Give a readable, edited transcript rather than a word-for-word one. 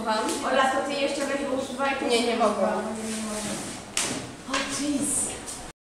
Słucham? Ola, to ty jeszcze weź używaj. Nie, nie mogę.